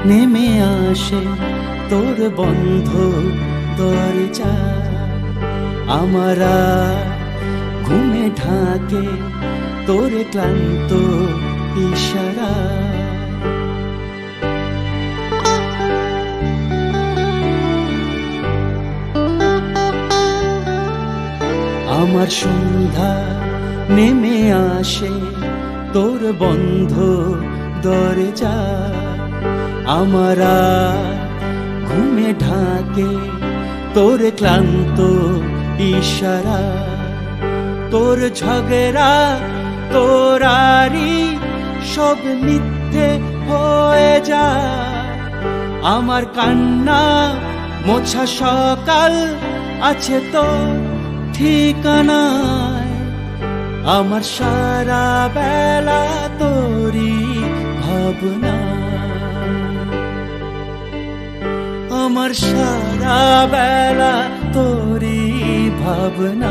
নেমে আসে তোর বন্ধ দরজা, আমার ঘুমে ঢাকে তোর ক্লান্ত ইশারা। আমার সন্ধ্যা নেমে আসে তোর বন্ধ দরজা, আমার ঘুমে ঢাকে তোর ক্লান্ত ইশারা। তোর ঝগড়া তোরারি সব মিথ্যে হয়ে যায়, আমার কান্না মোছা সকাল আছে তোর ঠিকানায়। আমার সারা বেলা তোরই ভাবনা, আমার সারা বেলা তোরই ভাবনা।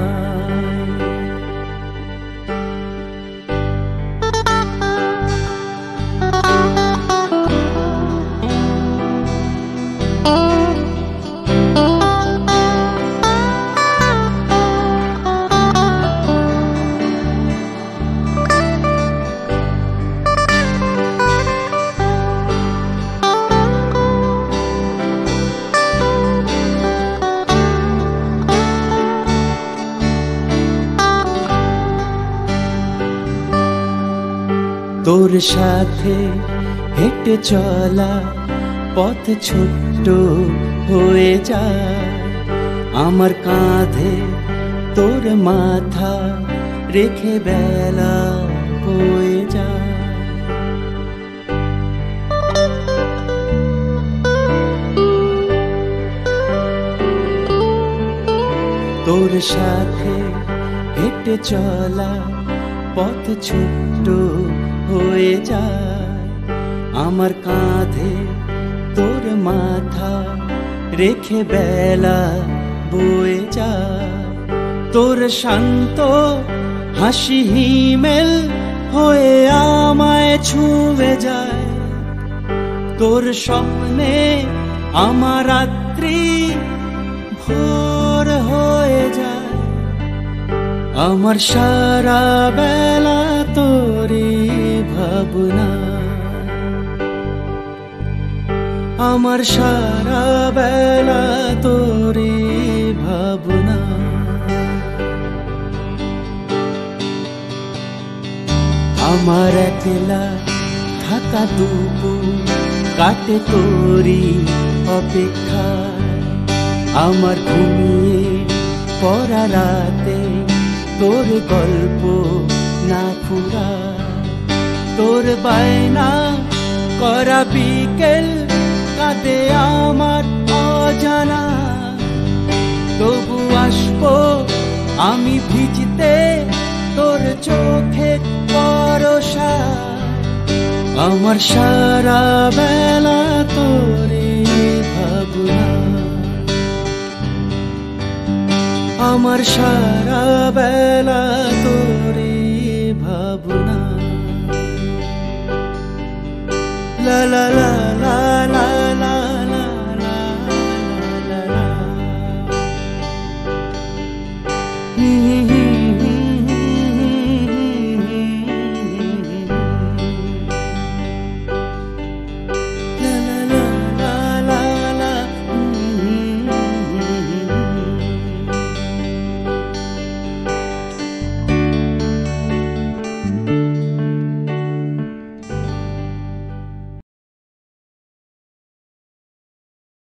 তোর সাথে হেঁটে চলা পথ ছোট্ট হয়ে যায়, আমার কাঁধে তোর মাথা রেখে বেলা হয়ে যায়। তোর সাথে হেঁটে চলা পথ ছোট্ট হয়ে যায়, আমার কাঁধে তোর মাথা রেখে বেলা বয়ে যায়। তোর শান্ত হাসি হিমেল হয়ে আমায় ছুঁয়ে যায়, তোর স্বপ্নে আমার রাত্রি ভোর হয়ে যায়। আমার সারা বেলা তোরই ভাবনা, আমার সারা বেলা তোরই ভাবনা। আমার একলা থাকা দুপুর কাটে তোরই অপেক্ষায়, আমার ঘুমিয়ে পড়া রাতে তোর গল্প না ফুরা। তোর বায়না করা বিকেল কাঁদে আমার অজানা, তবু আসবো আমি ভিজতে তোর চোখে পরশা। আমার সারা বেলা তোরে ভাবনা, আমার সারা বেলা তোরে ভাবনা। লা লা লা লা